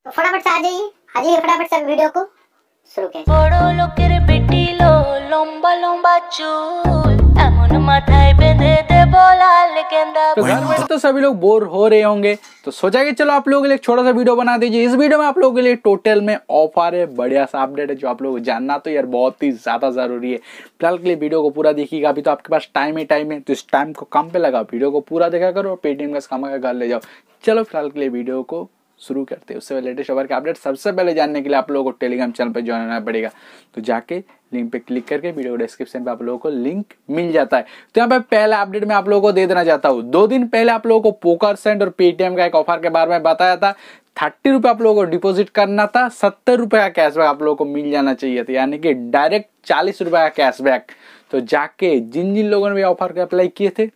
तो फटाफट से आ जाइए फटाफट से वीडियो को शुरू करें। বড় লোকের বেটি লো লম্বা লম্বা চুল এমন মাথায় বেঁধে দেব লাল गेंदा। तो घर में तो सभी लोग बोर हो रहे होंगे, तो सोचा कि चलो आप लोगों के लिए एक छोटा सा वीडियो बना दीजिए। इस वीडियो में आप लोगों के लिए टोटल में ऑफर है, बढ़िया सा अपडेट है जो आप लोगों को जानना तो यार बहुत ही ज्यादा जरूरी है। फिलहाल के लिए वीडियो को पूरा देखिएगा, अभी तो आपके पास टाइम है, तो इस टाइम को काम पे लगाओ, वीडियो को पूरा देखा करो और पेटीएम का कमा के घर ले जाओ। चलो फिलहाल के लिए वीडियो को शुरू करते हैं। उससे पहले लेटेस्ट खबर के अपडेट सबसे पहले जानने के लिए आप लोगों को टेलीग्राम चैनल पर ज्वाइन होना पड़ेगा। तो जाके लिंक पे क्लिक करके वीडियो डिस्क्रिप्शन पे आप लोगों को लिंक मिल जाता है। तो यहाँ पे पहला अपडेट मैं आप लोगों को दे देना चाहता हूँ। 2 दिन पहले आप लोगों को पोकर सेंड और पेटीएम का एक ऑफर के बारे में बताया था। 30 रुपए आप लोगों को डिपॉजिट करना था, 70 रुपए का कैशबैक आप लोगों को मिल जाना चाहिए था, यानी कि डायरेक्ट 40 रुपए का कैशबैक। तो जाके जिन जिन लोगों ने भी ऑफर को अप्लाई किए थे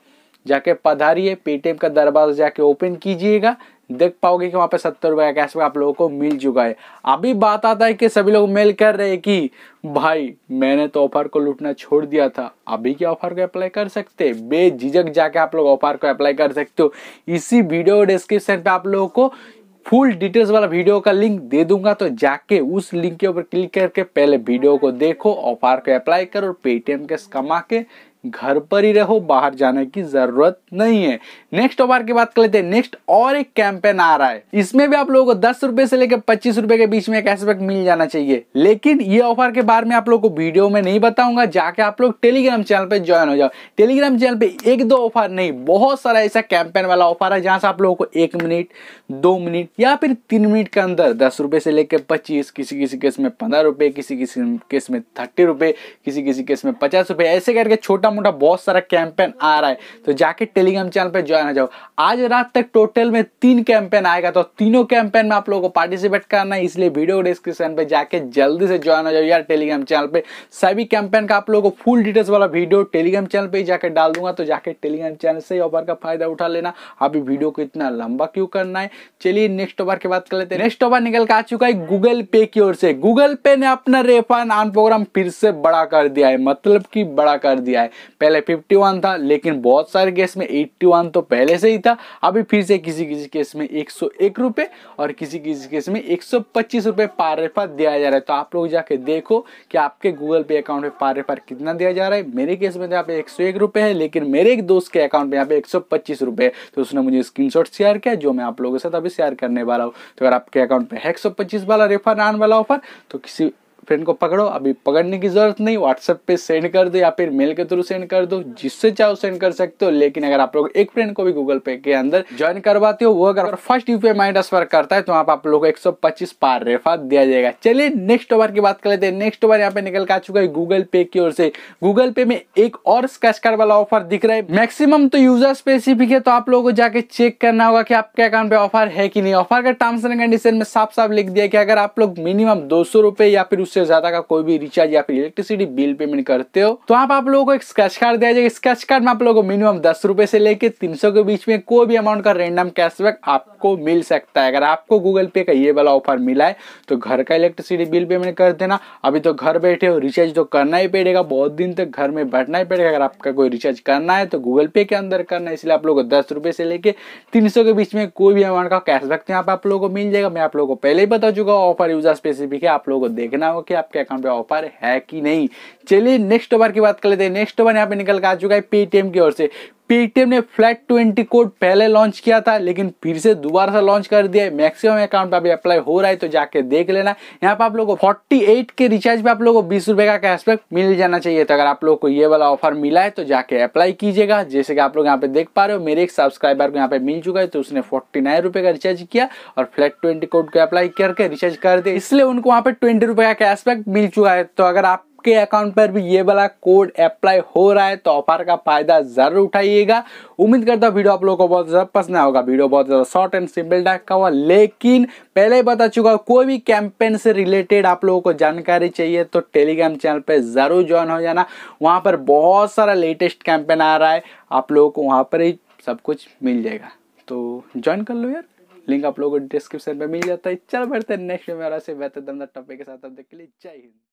जाके पधारिए, पेटीएम का दरवाजा जाके ओपन कीजिएगा, देख पाओगे कि वहां पे 70 रुपए का कैशबैक आप लोगों को मिल चुका है। अभी बात आता है कि सभी लोग मेल कर रहे हैं कि भाई मैंने तो ऑफर को लूटना छोड़ दिया था, अभी क्या ऑफर को अप्लाई कर सकते हैं? बेझिझक जाके आप लोग ऑफर को अप्लाई कर सकते हो। इसी वीडियो डिस्क्रिप्शन पे आप लोगों को फुल डिटेल्स वाला वीडियो का लिंक दे दूंगा, तो जाके उस लिंक के ऊपर क्लिक करके पहले वीडियो को देखो, ऑफर को अप्लाई करो और पेटीएम कैश कमा के घर पर ही रहो, बाहर जाने की जरूरत नहीं है। नेक्स्ट ऑफर की बात कर लेते हैं। नेक्स्ट और एक कैंपेन आ रहा है, इसमें भी आप लोगों को 10 रुपए से लेकर 25 रुपए के बीच में कैशबैक मिल जाना चाहिए। लेकिन ये ऑफर के बारे में आप लोगों को वीडियो में नहीं बताऊंगा, जाके आप लोग टेलीग्राम चैनल पे ज्वाइन हो जाओ। टेलीग्राम चैनल पे 1-2 ऑफर नहीं, बहुत सारा ऐसा कैंपेन वाला ऑफर है जहां से आप लोगों को 1 मिनट 2 मिनट या फिर 3 मिनट के अंदर 10 रुपए से लेकर 25, किसी केस में 15 रुपए, किसी केस में 30 रुपए, किसी केस में 50 रुपए, ऐसे करके छोटा मोटा बहुत सारा कैंपेन आ रहा है। तो जाके टेलीग्राम चैनल पे ज्वाइन हो जाओ। आज रात तक टोटल में 3 कैंपेन आएगा, तो तीनों कैंपेन में आप लोगों को पार्टिसिपेट करना है, इसलिए वीडियो डिस्क्रिप्शन पे जाके जल्दी से ज्वाइन हो जाओ यार टेलीग्राम चैनल पे। सभी कैंपेन का आप लोगों को फुल डिटेल्स वाला वीडियो टेलीग्राम चैनल पे जाके डाल दूंगा, तो जाके टेलीग्राम चैनल से ऑफर का फायदा उठा लेना। अभी वीडियो को इतना लंबा क्यों करना है, चलिए नेक्स्ट ऑफर की बात कर लेते हैं। नेक्स्ट ऑफर निकल के आ चुका है गूगल पे की ओर से। गूगल पे ने अपना रेफंड ऑन प्रोग्राम फिर से बड़ा कर दिया है, मतलब कि बड़ा कर दिया है। पहले 51 था, लेकिन बहुत सारे केस में 81 तो पहले से ही था। अभी फिर से किसी केस में 101 रुपए और किसी केस में 125 रुपए पार रेफर दिया जा रहा है। तो आप लोग जाके देखो कि आपके गूगल पे अकाउंट में पार रेफर कितना दिया जा रहा है। मेरे केस में यहाँ पे 101 रुपए है, लेकिन मेरे एक दोस्त के अकाउंट में यहाँ पे 125 रुपए है। तो उसने मुझे स्क्रीनशॉट शेयर किया, जो मैं आप लोगों के साथ अभी शेयर करने वाला हूँ। तो अगर आपके अकाउंट में 125 वाला रेफर आने वाला ऑफर, तो किसी फ्रेंड को पकड़ो, अभी पकड़ने की जरूरत नहीं, व्हाट्सएप पे सेंड कर दो या फिर मेल के थ्रू सेंड कर दो, जिससे चाहो सेंड कर सकते हो। लेकिन अगर आप लोग एक फ्रेंड को भी गूगल पे के अंदर ज्वाइन करवाते हो, वो अगर फर्स्ट यूपीआई मनी ट्रांसफर करता है, तो वहां पर आप लोगों को 125 पार रेफर दिया जाएगा। चलिए नेक्स्ट ओवर की बात कर लेते हैं। नेक्स्ट ओवर यहाँ पे निकल के आ चुका है गूगल पे की ओर से। गूगल पे में एक और स्क्रैच कार्ड वाला ऑफर दिख रहा है। मैक्सिमम तो यूजर स्पेसिफिक है, तो आप लोगों को जाके चेक करना होगा कि आपके अकाउंट पे ऑफर है कि नहीं। ऑफर का टर्म्स एंड कंडीशन में साफ साफ लिख दिया कि अगर आप लोग मिनिमम 200 रुपए या फिर उससे ज्यादा का कोई भी रिचार्ज या फिर इलेक्ट्रिसिटी बिल पेमेंट करते हो, तो आप लोगों को एक स्क्रैच कार्ड दिया जाएगा। स्क्रैच कार्ड में आप लोगों को मिनिमम 10 रुपए से लेके 300 के बीच में कोई भी अमाउंट का रैंडम कैशबैक आपको मिल सकता है। अगर आपको गूगल पे का ये वाला ऑफर मिला है, तो घर का इलेक्ट्रिसिटी बिल पेमेंट कर देना। अभी तो घर बैठे हो, रिचार्ज तो करना ही पड़ेगा, बहुत दिन तक घर में बैठना ही पड़ेगा। अगर आपका कोई रिचार्ज करना है तो गूगल पे के अंदर करना है, इसलिए आप लोगों को 10 रुपए से लेके 300 के बीच में कोई भी अमाउंट का कैशबैक यहाँ पे आप लोगों को मिल जाएगा। मैं आप लोगों को पहले ही बता चुका हूँ, ऑफर यूजर स्पेसिफिक है, आप लोगों को देखना होगा कि आपके अकाउंट पे ऑफर है कि नहीं। चलिए नेक्स्ट ओवर की बात कर लेते हैं। नेक्स्ट ओवर यहाँ पे निकल के आ चुका है पेटीएम की ओर से। पेटीएम ने फ्लैट 20 कोड पहले लॉन्च किया था, लेकिन फिर से दोबारा से लॉन्च कर दिया है। मैक्सिमम अकाउंट पे अभी अप्लाई हो रहा है, तो जाके देख लेना। यहाँ पे आप लोगों को 48 के रिचार्ज पे आप लोगों को 20 रुपए का कैशबैक मिल जाना चाहिए। तो अगर आप लोगों को ये वाला ऑफर मिला है, तो जाके अप्लाई कीजिएगा। जैसे कि आप लोग यहाँ पे देख पा रहे हो, मेरे एक सब्सक्राइबर को यहाँ पे मिल चुका है, तो उसने 49 रुपए का रिचार्ज किया और फ्लैट 20 कोड को अप्लाई करके रिचार्ज कर दिया, इसलिए उनको वहां पे 20 रुपए का कैशबैक मिल चुका है। तो अगर आप के अकाउंट पर भी ये वाला कोड अप्लाई हो रहा है, तो ऑफर का फायदा जरूर उठाइएगा। उम्मीद करता हूँ वीडियो आप लोगों को बहुत ज्यादा पसंद होगा। वीडियो बहुत ज्यादा शॉर्ट एंड सिंपल टाइप का हुआ, लेकिन पहले ही बता चुका हूँ, कोई भी कैंपेन से रिलेटेड आप लोगों को जानकारी चाहिए तो टेलीग्राम चैनल पे जरूर ज्वाइन हो जाना। वहां पर बहुत सारा लेटेस्ट कैंपेन आ रहा है, आप लोगों को वहां पर ही सब कुछ मिल जाएगा। तो ज्वाइन कर लो यार, लिंक आप लोगों को डिस्क्रिप्शन पे मिल जाता है। चल बढ़ते हैं नेक्स्ट में से बेहतर दमदार टॉपिक के साथ। तब तक के लिए जय हिंद।